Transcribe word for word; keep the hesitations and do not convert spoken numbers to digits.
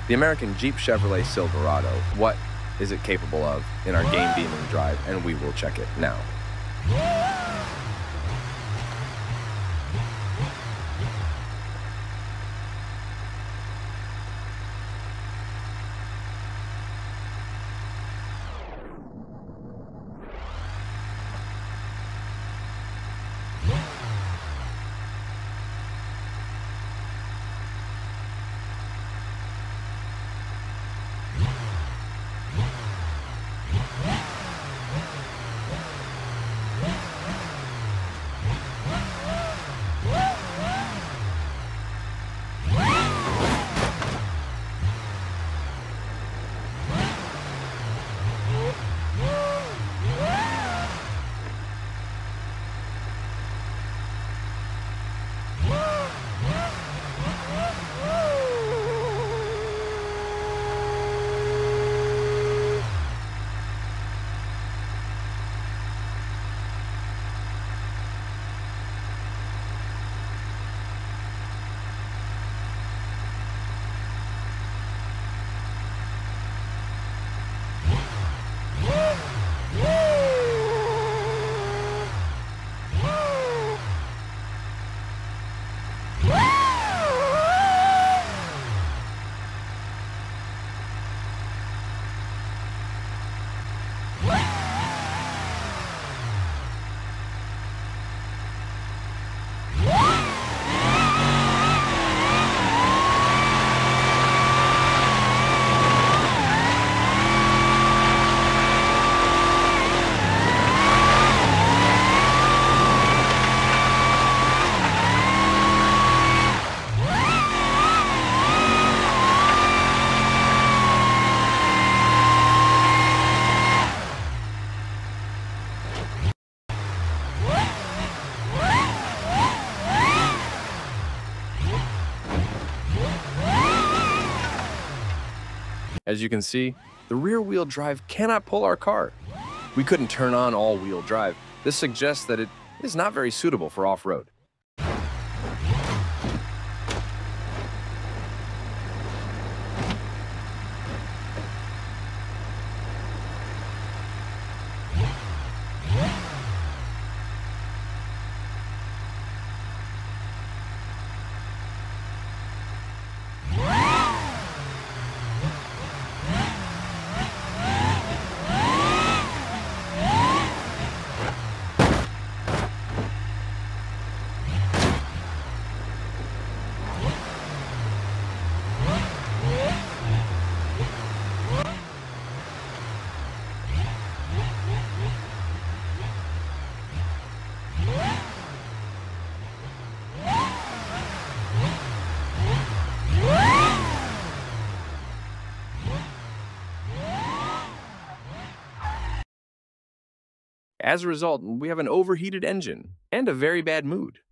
The American Jeep Chevrolet Silverado, what is it capable of in our game Beamng drive, and we will check it now. As you can see, the rear-wheel drive cannot pull our car. We couldn't turn on all-wheel drive. This suggests that it is not very suitable for off-road. As a result, we have an overheated engine and a very bad mood.